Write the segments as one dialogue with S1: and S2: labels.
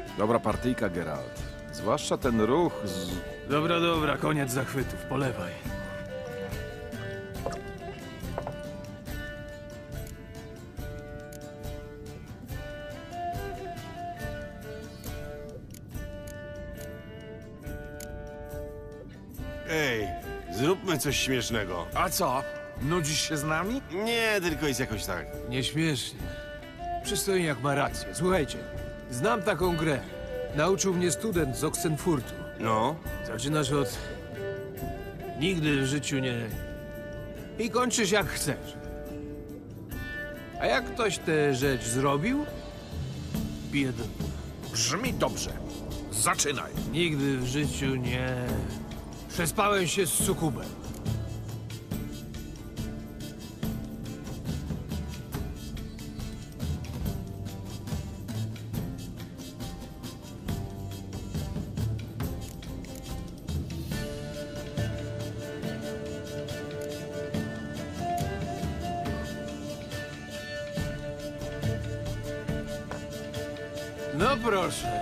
S1: Dobra partyjka, Geralt. Zwłaszcza ten ruch z...
S2: Dobra, koniec zachwytów, polewaj.
S3: Ej, zróbmy coś śmiesznego.
S1: A co? Nudzisz się z nami?
S3: Nie, tylko jest jakoś tak.
S2: Nieśmiesznie. Przystojniak ma rację. Słuchajcie, znam taką grę. Nauczył mnie student z Oxenfurtu.
S3: No,
S2: Zaczynasz od... Nigdy w życiu nie... I kończysz jak chcesz. A jak ktoś tę rzecz zrobił, bije do...
S1: Brzmi dobrze. Zaczynaj.
S2: Nigdy w życiu nie... Przespałem się z sukubem. No proszę.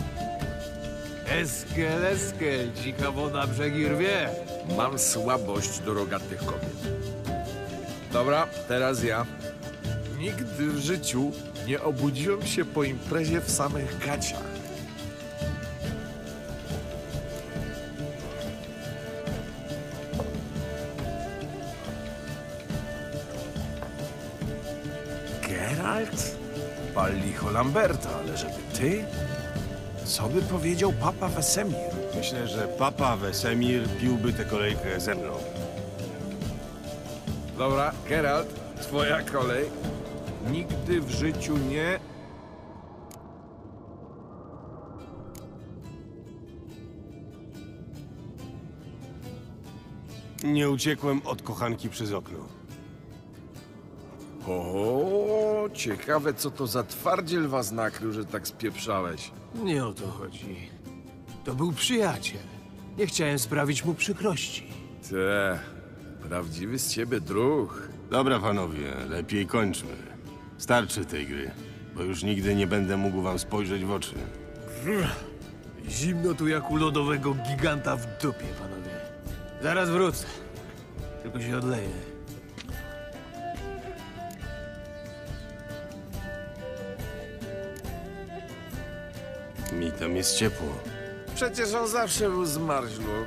S2: Eskel, dzika woda brzegi rwie.
S1: Mam słabość do rogatych kobiet. Dobra, teraz ja. Nigdy w życiu nie obudziłem się po imprezie w samych gaciach. Geralt? Pal licho Lamberta, ale żeby ty? Co by powiedział papa Wesemir?
S3: myślę, że papa Wesemir piłby tę kolejkę ze mną.
S1: Dobra, Geralt, twoja kolej. Nigdy w życiu nie...
S3: Nie uciekłem od kochanki przez okno.
S1: O, ciekawe co to za twardziel was nakrył, że tak spieprzałeś.
S2: Nie o to chodzi. To był przyjaciel. Nie chciałem sprawić mu przykrości.
S1: Te, prawdziwy z ciebie druh.
S3: Dobra, panowie, lepiej kończmy. Starczy tej gry, bo już nigdy nie będę mógł wam spojrzeć w oczy.
S2: Zimno tu jak u lodowego giganta w dupie, panowie. Zaraz wrócę. Tylko się odleję.
S3: Mi tam jest ciepło.
S1: Przecież on zawsze był zmarzluch.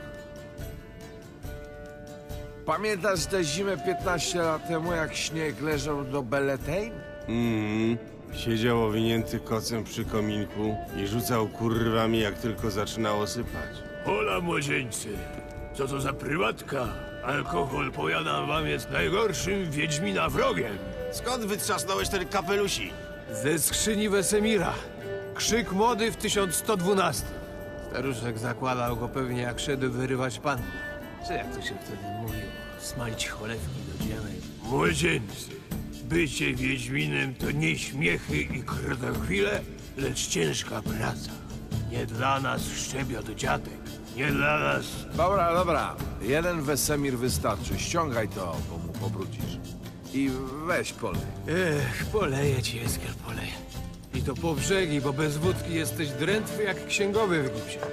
S1: Pamiętasz tę zimę 15 lat temu, jak śnieg leżał do Belletein?
S3: Siedział owinięty kocem przy kominku i rzucał kurwami, jak tylko zaczynało sypać.
S2: Hola, młodzieńcy. Co to za prywatka? Alkohol, powiadam wam, jest najgorszym wiedźmina wrogiem.
S3: Skąd wytrzasnąłeś ten kapelusik?
S2: Ze skrzyni Wesemira. Krzyk mody w 1112. Staruszek zakładał go pewnie jak szedł wyrywać panny. Czy jak to się wtedy mówiło? Smalić cholewki do dziemek. Młodzieńcy, bycie wiedźminem to nie śmiechy i krotochwile, lecz ciężka praca. Nie dla nas szczebiot dziadek. Nie dla nas...
S1: Dobra. Jeden Wesemir wystarczy. Ściągaj to, bo mu pobrudzisz. I weź polej.
S2: Poleję ci, Eskiel, poleję. I to po brzegi, bo bez wódki jesteś drętwy jak księgowy w gipsie.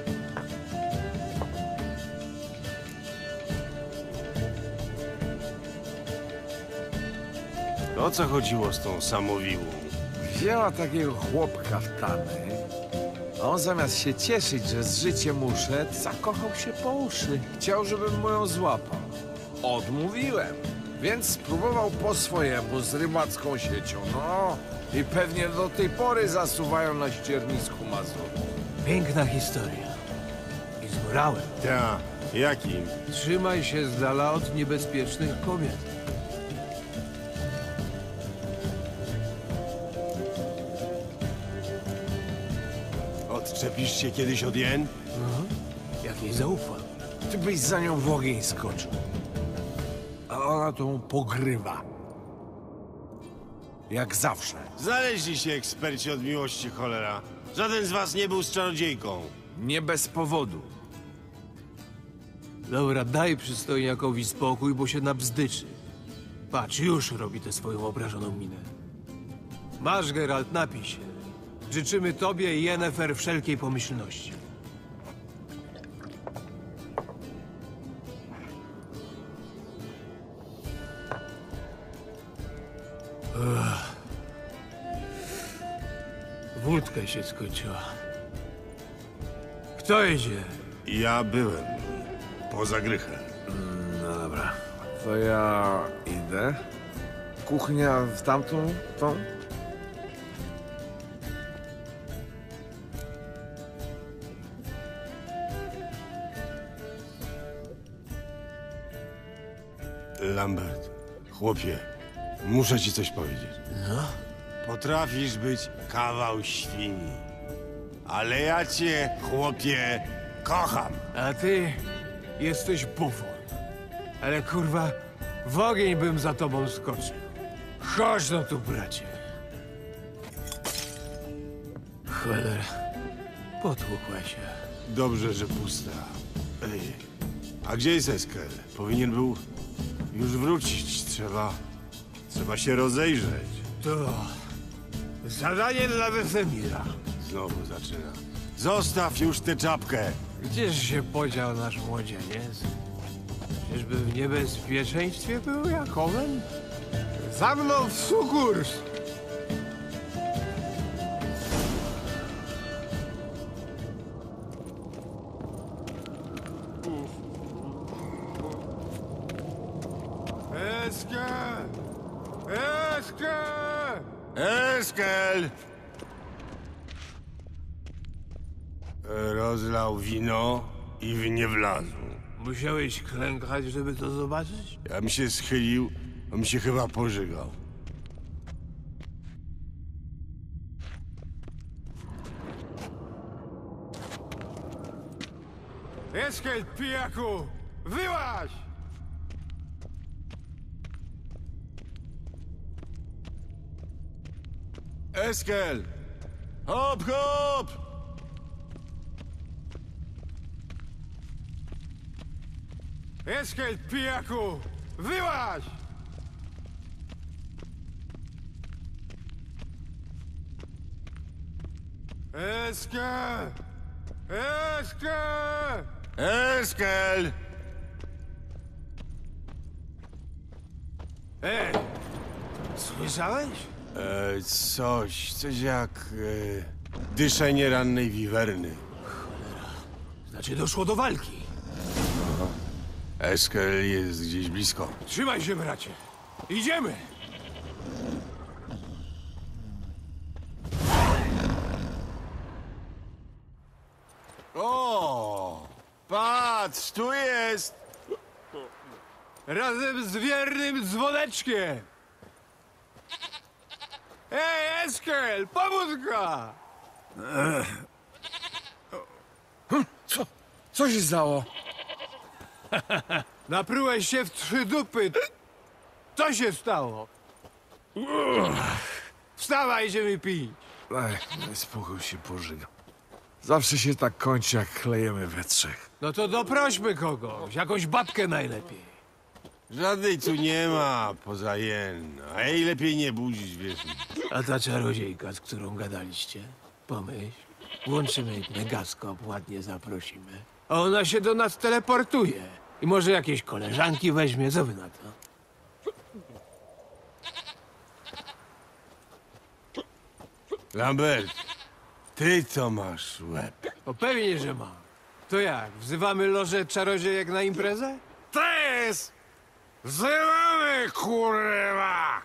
S3: O co chodziło z tą samowiłą?
S1: Wzięła takiego chłopka w tany, a on zamiast się cieszyć, że z życiem uszedł, zakochał się po uszy. Chciał, żebym mu ją złapał. Odmówiłem, więc spróbował po swojemu z rybacką siecią. No i pewnie do tej pory zasuwają na ściernisku Mazur.
S2: Piękna historia. I z morałem.
S3: Ta, jakim?
S2: Trzymaj się z dala od niebezpiecznych kobiet.
S3: Odczepisz się kiedyś od jen?
S2: Jak jej zaufam.
S1: Ty byś za nią w ogień skoczył. A ona to mu pogrywa. Jak zawsze.
S3: Znaleźli się eksperci od miłości, cholera. Żaden z was nie był z czarodziejką.
S1: Nie bez powodu.
S2: Dobra, daj przystojniakowi spokój, bo się nabzdyczy. Patrz, już robi tę swoją obrażoną minę. Masz, Geralt, napij się. Życzymy tobie i Yennefer wszelkiej pomyślności. Wódka się skończyła. Kto idzie?
S3: Ja byłem. Poza grychem.
S1: No dobra, to ja idę. Kuchnia w tamtą, tą?
S3: Lambert, chłopie, muszę ci coś powiedzieć.
S2: No?
S3: Potrafisz być kawał świni. Ale ja cię, chłopie, kocham.
S2: A ty jesteś bufon. Ale kurwa, w ogień bym za tobą skoczył. Chodź no tu, bracie. Cholera, potłukła się.
S3: Dobrze, że pusta. Ej, a gdzie jest Eskel? Powinien był już wrócić. Trzeba się rozejrzeć.
S2: To zadanie dla Wesemira.
S3: Znowu zaczyna. Zostaw już tę czapkę.
S2: Gdzież się podział nasz młodzieniec? Czyżby w niebezpieczeństwie był jak owen? Za mną w sukurs! Eskel! Eskel!
S3: Eskel! Rozlał wino i w nie wlazł.
S2: Musiałeś klękać, żeby to zobaczyć?
S3: Ja bym się schylił, on mi się chyba pożygał.
S2: Eskel, pijaku! Wyłaź!
S3: Eskel! Hop, hop!
S2: Eskel, pijaku! Wyłaź! Eskel! Eskel!
S3: Eskel!
S2: Ej! Słyszałeś?
S3: Coś jak dyszenie rannej wiwerny.
S2: Znaczy doszło do walki.
S3: Eskel jest gdzieś blisko.
S2: Trzymaj się, bracie. Idziemy!
S3: O! Patrz, tu jest!
S2: Razem z wiernym dzwoneczkiem! Ej, Eskel! Pobudka!
S1: Co się stało?
S2: Naprułeś się w 3 dupy. Co się stało? Wstawaj, idziemy pić.
S1: Ej, spokój się pożygam. Zawsze się tak kończy, jak klejemy we trzech.
S2: No to doprośmy kogoś, jakąś babkę najlepiej.
S3: Żadnej tu nie ma, poza jen. A jej lepiej nie budzić, wiesz.
S2: A ta czarodziejka, z którą gadaliście? Pomyśl, włączymy megaskop, ładnie zaprosimy. A ona się do nas teleportuje. I może jakieś koleżanki weźmie, co wy na to?
S3: Lambert, ty to masz łeb.
S2: O pewnie, że mam. To jak, wzywamy lożę czarodziejek na imprezę?
S1: To jest! Wzywamy, kurwa!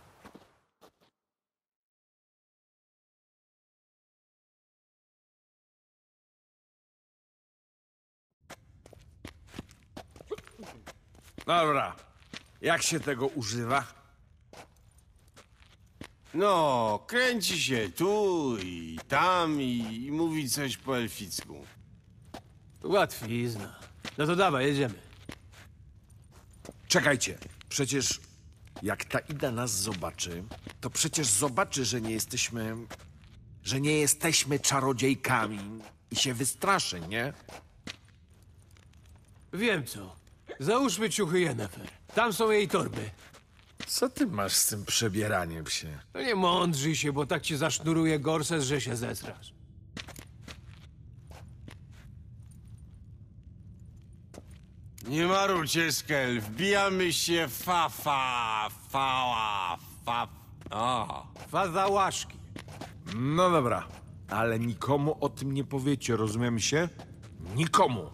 S1: Dobra. Jak się tego używa?
S3: No, kręci się tu i tam i mówi coś po elficku.
S2: Łatwizna. No to dawaj, jedziemy.
S1: Czekajcie. Przecież jak ta Ida nas zobaczy, to przecież zobaczy, że nie jesteśmy czarodziejkami i się wystraszy, nie?
S2: Wiem co. Załóżmy ciuchy Yennefer. Tam są jej torby.
S1: Co ty masz z tym przebieraniem się?
S2: No nie mądrzyj się, bo tak ci zasznuruje gorset, że się zesrasz.
S3: Nie marujcie, Skel. Wbijamy się O.
S2: Faza łaszki.
S1: No dobra, ale nikomu o tym nie powiecie, rozumiemy się? Nikomu.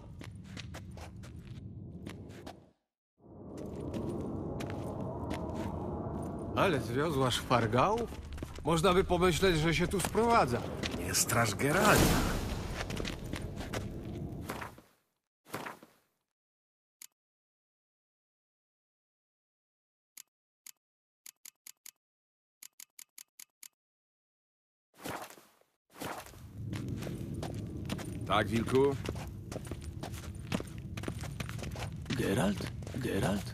S2: Ale zwiozła szpargałów? Można by pomyśleć, że się tu sprowadza.
S1: Nie straż Geralta. Tak, Wilku?
S2: Geralt? Geralt?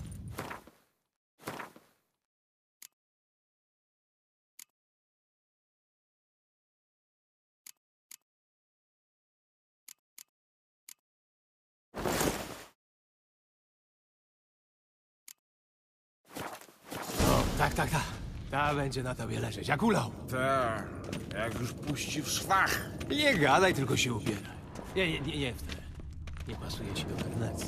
S2: O, tak. Ta będzie na tobie leżeć, jak ulał.
S1: Tak, jak już puści w szwach.
S2: Nie gadaj, tylko się ubieraj. Nie w te. Nie pasuje ci do Wenecji.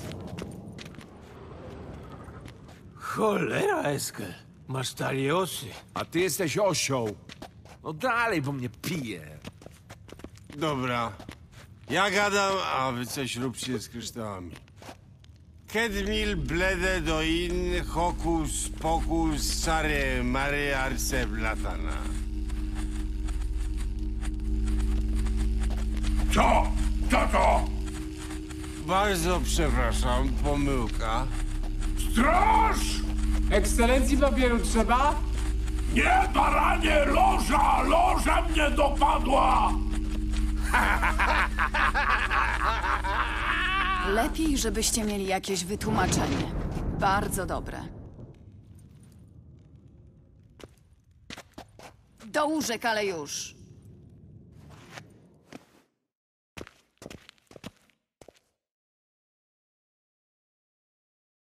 S2: Cholera, Eskel. Masz taliosy.
S1: A ty jesteś osioł. No dalej, bo mnie pije.
S3: Dobra. Ja gadam, a wy coś róbcie z kryształami. Kedmil blede do in hokus pokus sare mare arce blatana.
S4: Co? Co to?
S3: Bardzo przepraszam, pomyłka.
S4: Straż!
S5: Ekscelencji papieru trzeba?
S4: Nie, baranie, loża! Loża mnie dopadła!
S6: Lepiej, żebyście mieli jakieś wytłumaczenie. Bardzo dobre. Do łóżek, ale już.